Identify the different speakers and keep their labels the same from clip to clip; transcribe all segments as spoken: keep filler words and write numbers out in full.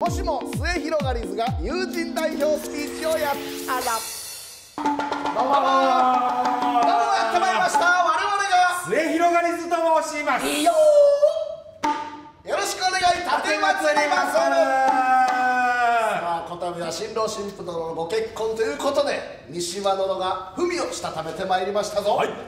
Speaker 1: もしも末広がりずが友人代表スピーチをやったら。どうもどうもやってまいりました。我々が
Speaker 2: 末広がりずと申します。
Speaker 1: いいよー、よろしくお願い立てまつります。さあ、こたびは新郎新婦殿のご結婚ということで、三島殿が文をしたためてまいりましたぞ。はい、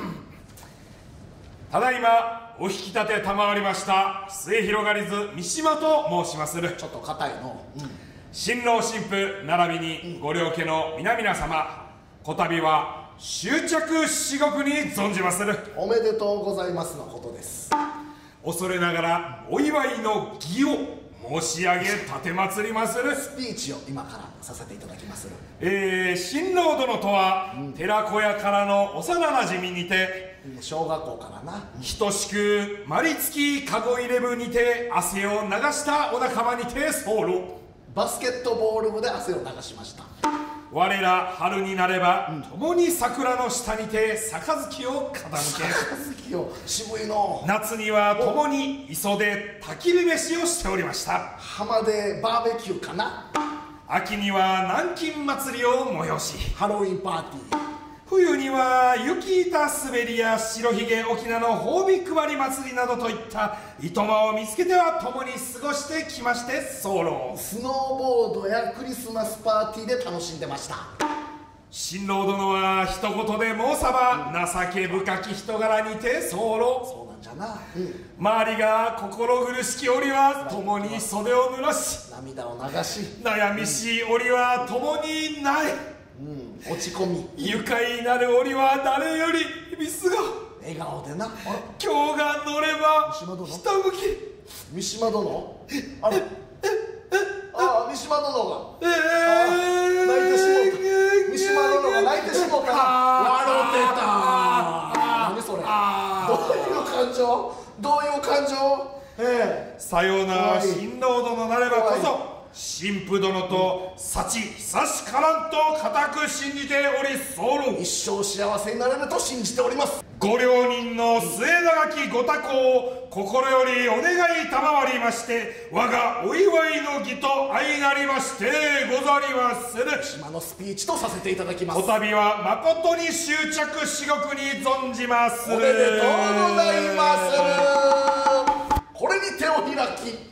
Speaker 2: ただいまお引き立て賜りました末広がりず三島と申しまする。
Speaker 1: ちょっと硬いの、うん、
Speaker 2: 新郎新婦並びにご両家の皆々様、こたびは終着至極に存じまする。
Speaker 1: おめでとうございますのことです。
Speaker 2: 恐れながらお祝いの儀を申し上げ立てまつりまする。
Speaker 1: スピーチを今からさせていただきまする。
Speaker 2: えー、新郎殿とは、うん、寺子屋からの幼なじみにて、
Speaker 1: 小学校からな、
Speaker 2: 等しくまりつきかご入れ部にて汗を流したお仲間にて候。
Speaker 1: バスケットボール部で汗を流しました。
Speaker 2: 我ら春になれば、うん、共に桜の下にて杯を傾け、
Speaker 1: 杯を渋いの。
Speaker 2: 夏には共に磯で焚き火飯をしておりました。
Speaker 1: 浜でバーベキューかな。
Speaker 2: 秋には南京祭りを催し、
Speaker 1: ハロウィンパーティー。
Speaker 2: 冬には雪板滑りや白ひげ沖縄の褒美配り祭りなどといったいとまを見つけては共に過ごしてきまして候。
Speaker 1: スノーボードやクリスマスパーティーで楽しんでました。
Speaker 2: 新郎殿は一言で申さば情け深き人柄にて候。
Speaker 1: そうなんじゃな、うん、
Speaker 2: 周りが心苦しき折は共に袖を濡らし、
Speaker 1: 涙を流し、
Speaker 2: 悩みしい折は共に泣え、
Speaker 1: うん、落ち込み、
Speaker 2: 愉快なる折は誰よりミスが
Speaker 1: 笑顔でな。
Speaker 2: 今日が乗れば
Speaker 1: 三島殿、
Speaker 2: ひたむき。
Speaker 1: 三島殿、あれああ、三島殿が、えー、泣いてしもうた。三島殿が泣いてしもうた。笑うてた。何それ、どういう感情、どういう感情。え
Speaker 2: え、さような新郎殿なればこそ新婦殿と幸久しからんと固く信じており候。
Speaker 1: 一生幸せになれると信じております。
Speaker 2: ご両人の末永きご多幸を心よりお願い賜りまして、我がお祝いの儀と相なりましてござりまする。
Speaker 1: 島のスピーチとさせていただきます。
Speaker 2: こたびは誠に終着至極に存じまする。
Speaker 1: おめでとうございまする。これに手を開き、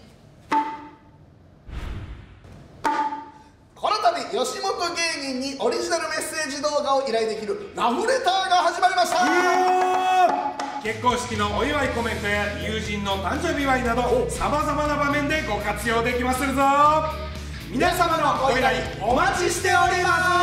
Speaker 1: この度吉本芸人にオリジナルメッセージ動画を依頼できるラブレターが始まりました。
Speaker 2: 結婚式のお祝いコメントや友人の誕生日祝いなどさまざまな場面でご活用できまするぞ。皆様のご依頼お待ちしております。